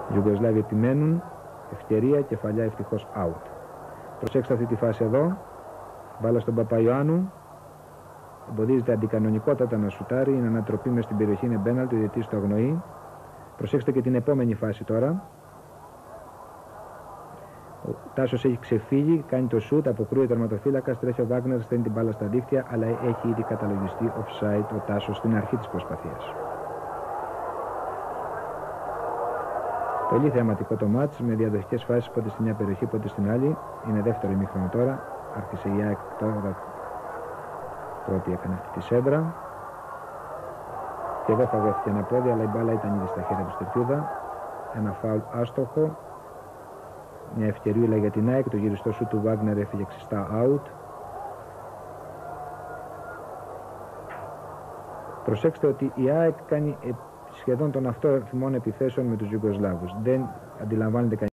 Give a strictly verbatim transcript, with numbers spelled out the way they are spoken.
Οι Ιουγκοσλάβοι επιμένουν, ευκαιρία, κεφαλιά, ευτυχώς out. Προσέξτε αυτή τη φάση εδώ, μπάλα στον Παπαϊωάννου, εμποδίζεται αντικανονικότατα να σουτάρει, είναι ανατροπή μες στην περιοχή, είναι μπέναλτι, ο διαιτητής το αγνοεί. Προσέξτε και την επόμενη φάση τώρα. Ο Τάσος έχει ξεφύγει, κάνει το σουτ, αποκρούει ο τερματοφύλακας, τρέχει ο Βάγνερ, στέλνει την μπάλα στα δίχτυα, αλλά έχει ήδη καταλογιστεί offside ο Τάσος στην αρχή της προσπαθίας. Πολύ θεαματικό το μάτς, με διαδοχικές φάσεις πότε στη μια περιοχή, πότε στην άλλη. Είναι δεύτερο ημίχρονο τώρα. Άρχισε η ΑΕΚ τώρα. Πρώτη έκανε αυτή τη σέντρα. Και εδώ φαγώθηκε ένα πόδι, αλλά η μπάλα ήταν ήδη στα χέρια του Στεριούδα. Ένα φάουλ άστοχο. Μια ευκαιριούλα για την ΑΕΚ. Το γυριστό σου του Βάγνερ έφυγε ξιστά out. Προσέξτε ότι η ΑΕΚ κάνει σχεδόν τον αυτό θυμών επιθέσεων με τους Ιουγκοσλάβους. Δεν αντιλαμβάνεται κανείς.